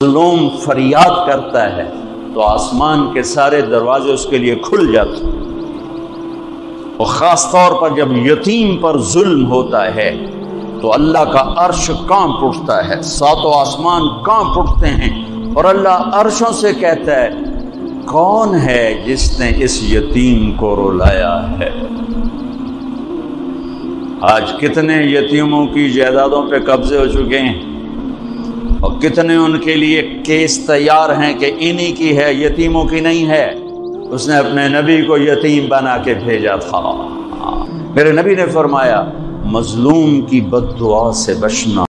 मज़लूम फरियाद करता है तो आसमान के सारे दरवाजे उसके लिए खुल जाते हैं। और ख़ास तौर पर जब यतीम पर जुल्म होता है तो अल्लाह का अर्श कांप उठता है, सातों आसमान कांप उठते हैं और अल्लाह अर्शों से कहता है, कौन है जिसने इस यतीम को रुलाया है। आज कितने यतीमों की जायदादों पे कब्जे हो चुके हैं और कितने उनके लिए केस तैयार हैं कि इन्हीं की है, यतीमों की नहीं है। उसने अपने नबी को यतीम बना के भेजा था। मेरे नबी ने फरमाया, मजलूम की बद्दुआ से बचना।